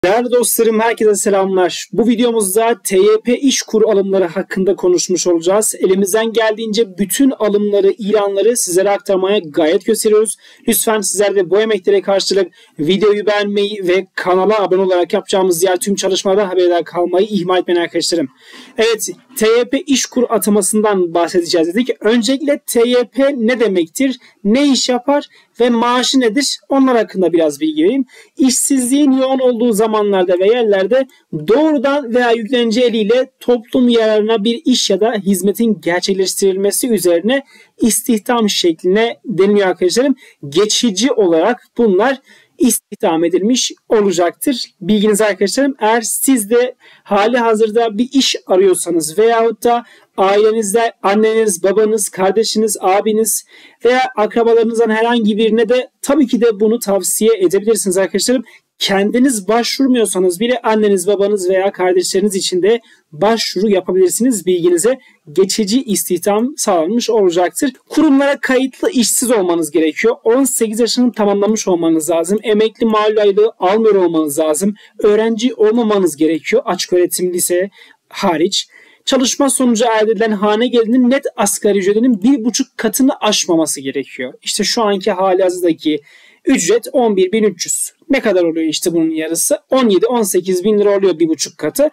Değerli dostlarım, herkese selamlar. Bu videomuzda TYP İşkur alımları hakkında konuşmuş olacağız. Elimizden geldiğince bütün alımları, ilanları sizlere aktarmaya gayret gösteriyoruz. Lütfen sizler de bu emeklere karşılık videoyu beğenmeyi ve kanala abone olarak yapacağımız diğer tüm çalışmalardan haberdar kalmayı ihmal etmeyin arkadaşlarım. Evet, TYP İşkur atamasından bahsedeceğiz dedik. Öncelikle TYP ne demektir, ne iş yapar ve maaşı nedir? Onlar hakkında biraz bilgi vereyim. İşsizliğin yoğun olduğu zamanlarda ve yerlerde doğrudan veya yüklenici eliyle toplum yararına bir iş ya da hizmetin gerçekleştirilmesi üzerine istihdam şekline deniliyor arkadaşlarım. Geçici olarak bunlar istihdam edilmiş olacaktır. Bilginiz arkadaşlarım, eğer siz de hali hazırda bir iş arıyorsanız veyahut da ailenizde anneniz, babanız, kardeşiniz, abiniz veya akrabalarınızdan herhangi birine de tabii ki de bunu tavsiye edebilirsiniz arkadaşlarım. Kendiniz başvurmuyorsanız bile anneniz, babanız veya kardeşleriniz için de başvuru yapabilirsiniz. Bilginize geçici istihdam sağlanmış olacaktır. Kurumlara kayıtlı işsiz olmanız gerekiyor. 18 yaşını tamamlamış olmanız lazım. Emekli mal aylığı almıyor olmanız lazım. Öğrenci olmamanız gerekiyor. Açık öğretim lise hariç. Çalışma sonucu elde edilen hane gelirinin net asgari ücretinin 1,5 katını aşmaması gerekiyor. İşte şu anki halihazırdaki ücret 11.300. Ne kadar oluyor işte bunun yarısı? 17-18 bin lira oluyor 1,5 katı.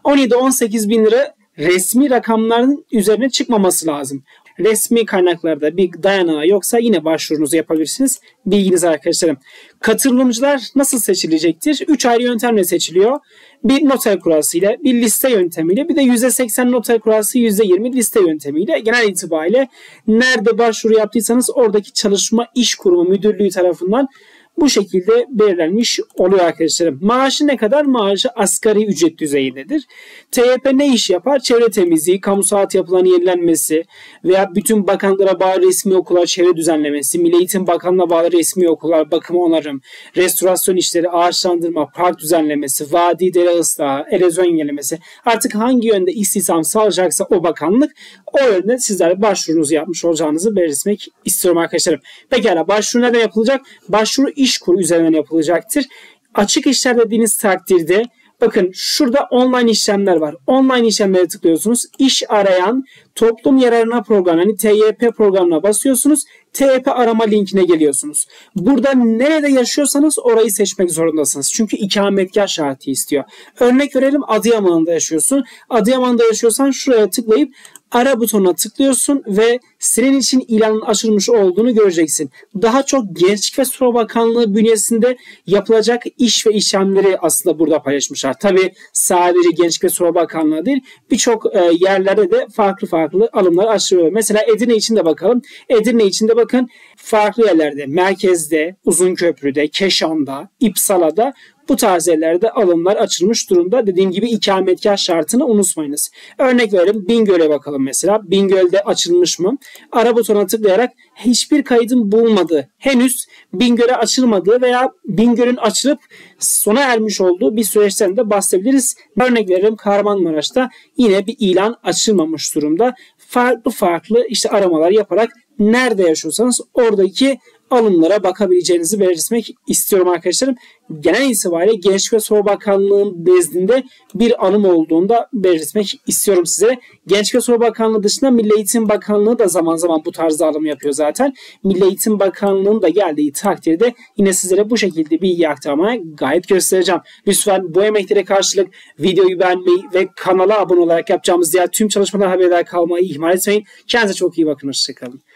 17-18 bin lira resmi rakamların üzerine çıkmaması lazım. Resmi kaynaklarda bir dayanağı yoksa yine başvurunuzu yapabilirsiniz. Bilginiz arkadaşlarım. Katılımcılar nasıl seçilecektir? 3 ayrı yöntemle seçiliyor. Bir noter kurasıyla, bir liste yöntemiyle, bir de %80 noter kurası, %20 liste yöntemiyle. Genel itibariyle nerede başvuru yaptıysanız oradaki çalışma iş kurumu müdürlüğü tarafından bu şekilde belirlenmiş oluyor arkadaşlarım. Maaşı ne kadar? Maaşı asgari ücret düzeyindedir. TYP ne iş yapar? Çevre temizliği, kamu saat yapılan yenilenmesi veya bütün bakanlıklara bağlı resmi okullar çevre düzenlemesi, Milli Eğitim Bakanlığı'na bağlı resmi okullar bakım onarım, restorasyon işleri, ağaçlandırma, park düzenlemesi, vadi dere ıslahı, erozyon engellemesi, artık hangi yönde istihdam sağlayacaksa o bakanlık, o yönde sizler başvurunuzu yapmış olacağınızı belirtmek istiyorum arkadaşlarım. Pekala, başvuru nereden yapılacak? Başvuru İşkur üzerinden yapılacaktır. Açık işler dediğiniz takdirde bakın şurada online işlemler var. Online işlemlere tıklıyorsunuz. İş arayan toplum yararına program, yani TYP programına basıyorsunuz. TYP arama linkine geliyorsunuz. Burada nerede yaşıyorsanız orayı seçmek zorundasınız. Çünkü ikametgah şartı istiyor. Örnek verelim, Adıyaman'da yaşıyorsun. Adıyaman'da yaşıyorsan şuraya tıklayıp ara butonuna tıklıyorsun ve senin için ilanın açılmış olduğunu göreceksin. Daha çok Gençlik ve Spor Bakanlığı bünyesinde yapılacak iş ve işlemleri aslında burada paylaşmışlar. Tabii sadece Gençlik ve Spor Bakanlığı değil, birçok yerlerde de farklı alımlar açılıyor. Mesela Edirne için de bakalım. Edirne için de bakın farklı yerlerde, merkezde, Uzunköprü'de, Keşan'da, İpsala'da bu tarz yerlerde alımlar açılmış durumda. Dediğim gibi ikametgah şartını unutmayınız. Örnek verelim, Bingöl'e bakalım mesela. Bingöl'de açılmış mı? Ara butonuna tıklayarak hiçbir kaydın bulunmadığı, henüz Bingöl'e açılmadığı veya Bingöl'ün açılıp sona ermiş olduğu bir süreçten de bahsedebiliriz. Örnek verelim, Kahramanmaraş'ta yine bir ilan açılmamış durumda. Farklı işte aramalar yaparak nerede yaşıyorsanız oradaki alımlara bakabileceğinizi belirtmek istiyorum arkadaşlarım. Genel itibariyle Gençlik ve Spor Bakanlığı'nın nezdinde bir alım olduğunda belirtmek istiyorum size. Gençlik ve Spor Bakanlığı dışında Milli Eğitim Bakanlığı da zaman zaman bu tarzda alım yapıyor zaten. Milli Eğitim Bakanlığı'nın da geldiği takdirde yine sizlere bu şekilde bilgi aktarmaya gayet göstereceğim. Lütfen bu emeklere karşılık videoyu beğenmeyi ve kanala abone olarak yapacağımız diğer tüm çalışmalar haberdar kalmayı ihmal etmeyin. Kendinize çok iyi bakın. Hoşçakalın.